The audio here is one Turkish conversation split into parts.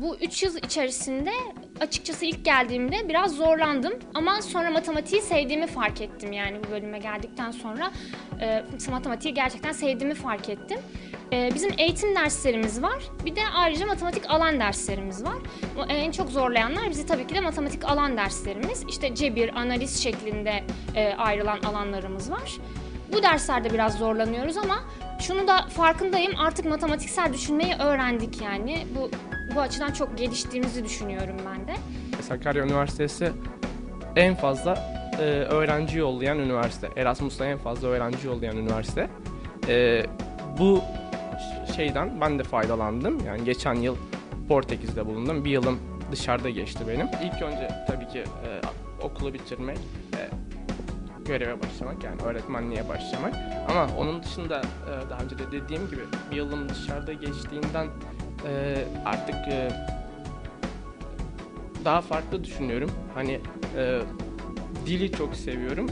Bu 3 yıl içerisinde açıkçası ilk geldiğimde biraz zorlandım ama sonra matematiği sevdiğimi fark ettim. Yani bu bölüme geldikten sonra matematiği gerçekten sevdiğimi fark ettim. Bizim eğitim derslerimiz var. Bir de ayrıca matematik alan derslerimiz var. En çok zorlayanlar bizi tabii ki de matematik alan derslerimiz. İşte cebir, analiz şeklinde ayrılan alanlarımız var. Bu derslerde biraz zorlanıyoruz ama şunu da farkındayım, artık matematiksel düşünmeyi öğrendik yani. Bu açıdan çok geliştiğimizi düşünüyorum ben de. Sakarya Üniversitesi en fazla öğrenci yollayan üniversite. Erasmus'ta en fazla öğrenci yollayan üniversite. Bu şeyden ben de faydalandım. Yani geçen yıl Portekiz'de bulundum. Bir yılım dışarıda geçti benim. İlk önce tabii ki okulu bitirmek, göreve başlamak, yani öğretmenliğe başlamak. Ama onun dışında daha önce de dediğim gibi bir yılım dışarıda geçtiğinden artık daha farklı düşünüyorum. Hani dili çok seviyorum.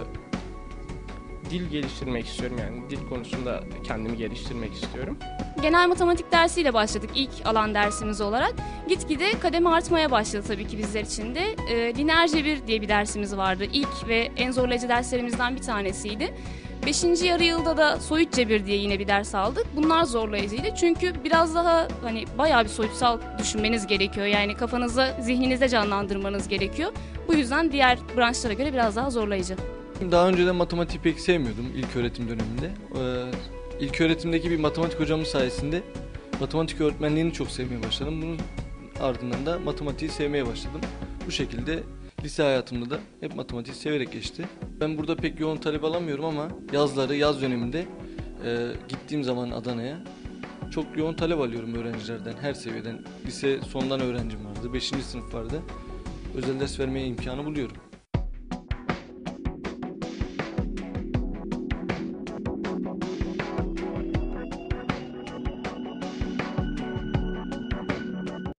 Dil geliştirmek istiyorum, yani dil konusunda kendimi geliştirmek istiyorum. Genel matematik dersiyle başladık ilk alan dersimiz olarak. Gitgide kademe artmaya başladı tabii ki bizler için de. Lineer cebir diye bir dersimiz vardı. İlk ve en zorlayıcı derslerimizden bir tanesiydi. 5. yarı yılda da soyut cebir diye yine bir ders aldık. Bunlar zorlayıcıydı çünkü biraz daha bayağı bir soyutsal düşünmeniz gerekiyor. Yani kafanızda, zihninizde canlandırmanız gerekiyor. Bu yüzden diğer branşlara göre biraz daha zorlayıcı. Daha önceden matematiği pek sevmiyordum ilk öğretim döneminde. İlk öğretimdeki bir matematik hocamın sayesinde matematik öğretmenliğini çok sevmeye başladım. Bunun ardından da matematiği sevmeye başladım. Bu şekilde lise hayatımda da hep matematiği severek geçti. Ben burada pek yoğun talep alamıyorum ama yaz döneminde gittiğim zaman Adana'ya çok yoğun talep alıyorum öğrencilerden, her seviyeden. Lise sondan öğrencim vardı, 5. sınıf vardı. Özel ders vermeye imkanı buluyorum.